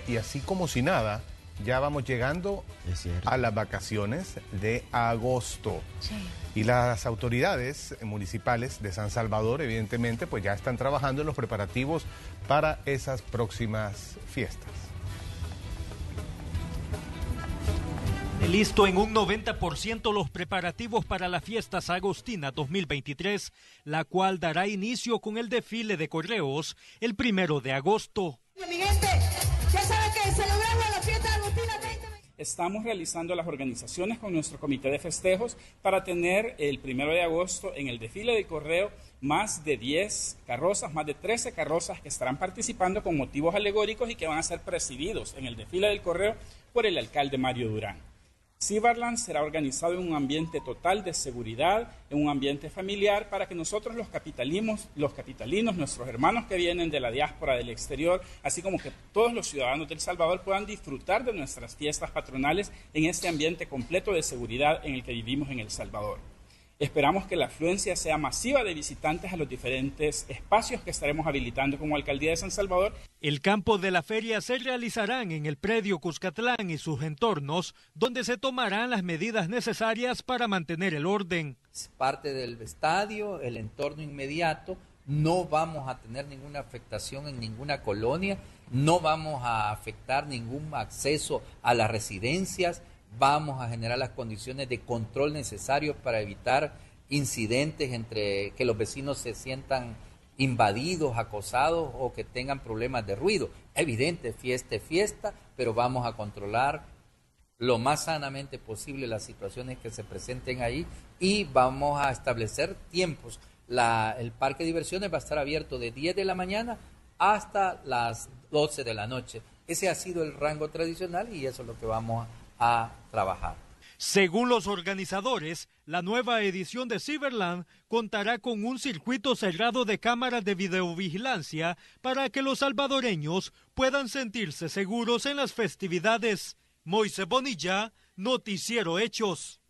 y así como si nada, ya vamos llegando a las vacaciones de agosto. Sí. Y las autoridades municipales de San Salvador, evidentemente, pues ya están trabajando en los preparativos para esas próximas fiestas. Listo en un 90% los preparativos para las fiestas agostinas 2023, la cual dará inicio con el desfile de correos el 1 de agosto. Mi gente, ya saben que celebramos la fiesta agostina 2020. Estamos realizando las organizaciones con nuestro comité de festejos para tener el 1 de agosto en el desfile de correo más de 10 carrozas, más de 13 carrozas que estarán participando con motivos alegóricos y que van a ser presididos en el desfile del correo por el alcalde Mario Durán. Ciberland será organizado en un ambiente total de seguridad, en un ambiente familiar, para que nosotros los capitalinos, nuestros hermanos que vienen de la diáspora del exterior, así como que todos los ciudadanos de El Salvador puedan disfrutar de nuestras fiestas patronales en este ambiente completo de seguridad en el que vivimos en El Salvador. Esperamos que la afluencia sea masiva de visitantes a los diferentes espacios que estaremos habilitando como Alcaldía de San Salvador. El campo de la feria se realizarán en el predio Cuscatlán y sus entornos, donde se tomarán las medidas necesarias para mantener el orden. Es parte del estadio, el entorno inmediato, no vamos a tener ninguna afectación en ninguna colonia, no vamos a afectar ningún acceso a las residencias. Vamos a generar las condiciones de control necesarios para evitar incidentes entre que los vecinos se sientan invadidos, acosados o que tengan problemas de ruido. Evidente, fiesta es fiesta, pero vamos a controlar lo más sanamente posible las situaciones que se presenten ahí y vamos a establecer tiempos. El parque de diversiones va a estar abierto de 10 de la mañana hasta las 12 de la noche. Ese ha sido el rango tradicional y eso es lo que vamos a trabajar. Según los organizadores, la nueva edición de Ciberland contará con un circuito cerrado de cámaras de videovigilancia para que los salvadoreños puedan sentirse seguros en las festividades. Moisés Bonilla, Noticiero Hechos.